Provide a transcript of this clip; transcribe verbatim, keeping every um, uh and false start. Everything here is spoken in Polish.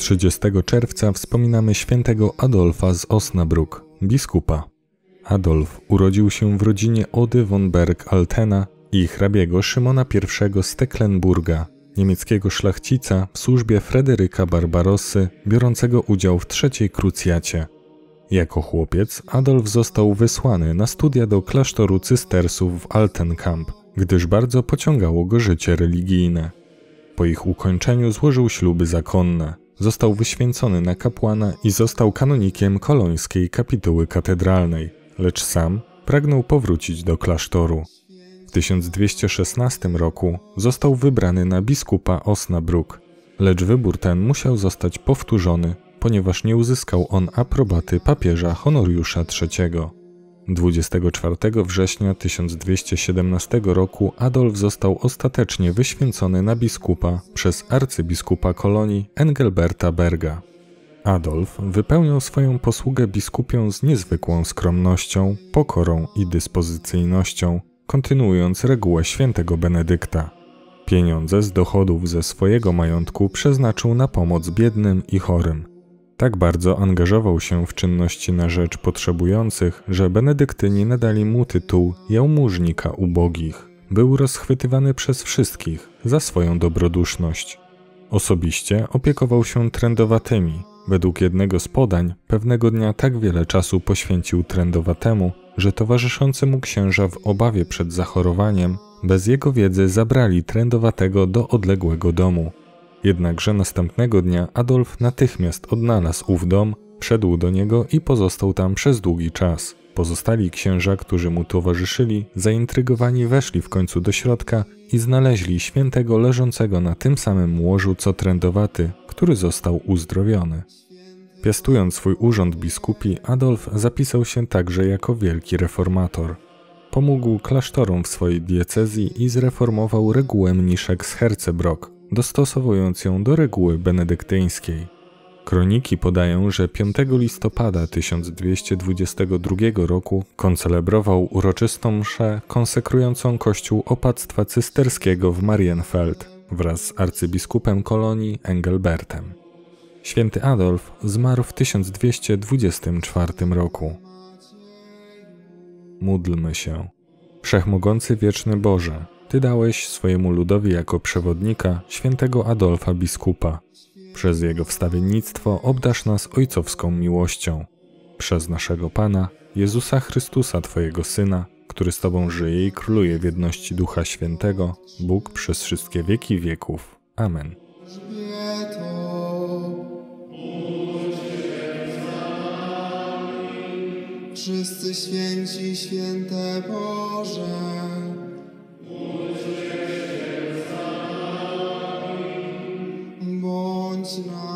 trzydziestego czerwca wspominamy świętego Adolfa z Osnabrück, biskupa. Adolf urodził się w rodzinie Ody von Berg-Altena i hrabiego Szymona I z Tecklenburga, niemieckiego szlachcica w służbie Fryderyka Barbarossy, biorącego udział w trzeciej krucjacie. Jako chłopiec Adolf został wysłany na studia do klasztoru cystersów w Altenkamp, gdyż bardzo pociągało go życie religijne. Po ich ukończeniu złożył śluby zakonne, został wyświęcony na kapłana i został kanonikiem kolońskiej kapituły katedralnej, lecz sam pragnął powrócić do klasztoru. W tysiąc dwieście szesnastym roku został wybrany na biskupa Osnabrück, lecz wybór ten musiał zostać powtórzony, ponieważ nie uzyskał on aprobaty papieża Honoriusza trzeciego. dwudziestego czwartego września tysiąc dwieście siedemnastego roku Adolf został ostatecznie wyświęcony na biskupa przez arcybiskupa Kolonii Engelberta Berga. Adolf wypełniał swoją posługę biskupią z niezwykłą skromnością, pokorą i dyspozycyjnością, kontynuując regułę świętego Benedykta. Pieniądze z dochodów ze swojego majątku przeznaczył na pomoc biednym i chorym. Tak bardzo angażował się w czynności na rzecz potrzebujących, że benedyktyni nadali mu tytuł jałmużnika ubogich. Był rozchwytywany przez wszystkich za swoją dobroduszność. Osobiście opiekował się trędowatymi. Według jednego z podań pewnego dnia tak wiele czasu poświęcił trędowatemu, że towarzyszący mu księża w obawie przed zachorowaniem bez jego wiedzy zabrali trędowatego do odległego domu. Jednakże następnego dnia Adolf natychmiast odnalazł ów dom, wszedł do niego i pozostał tam przez długi czas. Pozostali księża, którzy mu towarzyszyli, zaintrygowani weszli w końcu do środka i znaleźli świętego leżącego na tym samym łożu co trędowaty, który został uzdrowiony. Piastując swój urząd biskupi, Adolf zapisał się także jako wielki reformator. Pomógł klasztorom w swojej diecezji i zreformował regułę mniszek z Herzebrock, dostosowując ją do reguły benedyktyńskiej. Kroniki podają, że piątego listopada tysiąc dwieście dwudziestego drugiego roku koncelebrował uroczystą mszę konsekrującą kościół opactwa cysterskiego w Marienfeld wraz z arcybiskupem Kolonii Engelbertem. Święty Adolf zmarł w tysiąc dwieście dwudziestym czwartym roku. Módlmy się. Wszechmogący wieczny Boże, Ty dałeś swojemu ludowi jako przewodnika świętego Adolfa biskupa. Przez jego wstawiennictwo obdarz nas ojcowską miłością. Przez naszego Pana, Jezusa Chrystusa, Twojego Syna, który z Tobą żyje i króluje w jedności Ducha Świętego, Bóg przez wszystkie wieki wieków. Amen. Wszyscy święci, święte Boże, bądź na